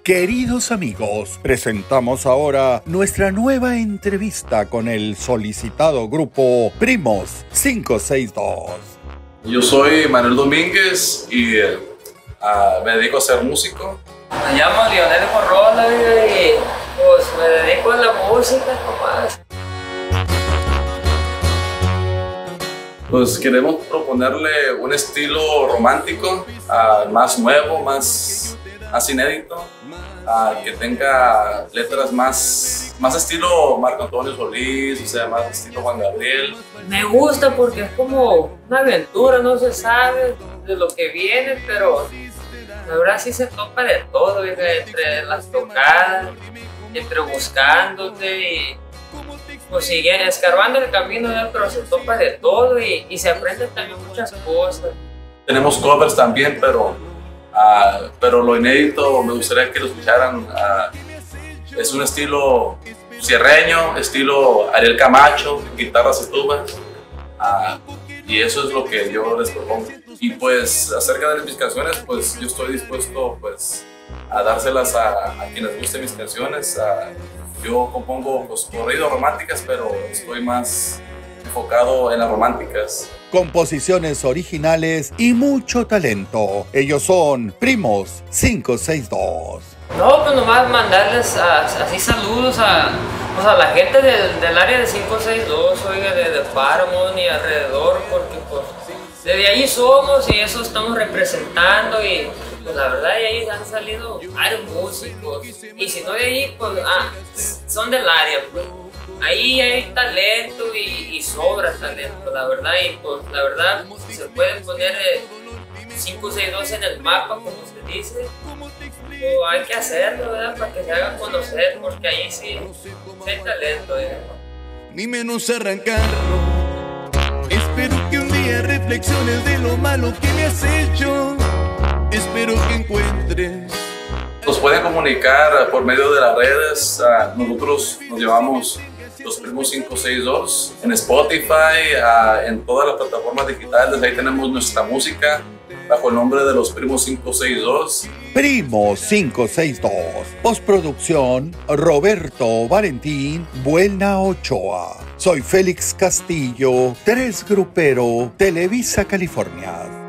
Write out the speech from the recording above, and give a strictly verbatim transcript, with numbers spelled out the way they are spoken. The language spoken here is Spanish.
Queridos amigos, presentamos ahora nuestra nueva entrevista con el solicitado grupo Primos cinco seis dos. Yo soy Manuel Domínguez y uh, me dedico a ser músico. Me llamo Lionel Corrola y pues me dedico a la música nomás. Pues queremos proponerle un estilo romántico, uh, más nuevo, más, más inédito, uh, que tenga letras más, más estilo Marco Antonio Solís, o sea, más estilo Juan Gabriel. Me gusta porque es como una aventura, no se sabe de lo que viene, pero la verdad sí se topa de todo, ¿verdad? Entre las tocadas, entre buscándote y pues sigue escarbando el camino, ¿verdad? Pero se topa de todo y, y se aprenden también muchas cosas. Tenemos covers también, pero, uh, pero lo inédito me gustaría que lo escucharan. Uh, es un estilo sierreño, estilo Ariel Camacho, guitarras y tubas. Uh, y eso es lo que yo les propongo. Y pues acerca de mis canciones, pues yo estoy dispuesto pues a dárselas a, a quienes gusten mis canciones. A, yo compongo pues, corridos románticas, pero estoy más enfocado en las románticas. Composiciones originales y mucho talento. Ellos son Primos cinco seis dos. No, pues nomás mandarles a, así saludos a, pues a la gente del, del área de cinco seis dos, oiga, de, de Paramount y alrededor, porque pues desde ahí somos y eso estamos representando y pues la verdad de ahí han salido varios músicos y si no de ahí, pues ah, son del área, pues. Ahí hay talento y, y sobra talento, la verdad, y pues la verdad se puede poner eh, cinco seis dos en el mapa, como se dice. Pues hay que hacerlo, ¿verdad? Para que se hagan conocer, porque ahí sí, sí hay talento, ¿verdad? Ni menos arrancarlo. Espero que un día reflexiones de lo malo que me has hecho. Espero que encuentres. Nos pueden comunicar por medio de las redes. Uh, nosotros nos llevamos Los Primos cinco seis dos en Spotify, uh, en todas las plataformas digitales. Ahí tenemos nuestra música bajo el nombre de Los Primos cinco seis dos. Primos cinco seis dos. Postproducción Roberto Valentín Buena Ochoa. Soy Félix Castillo, Tres Grupero, Televisa, California.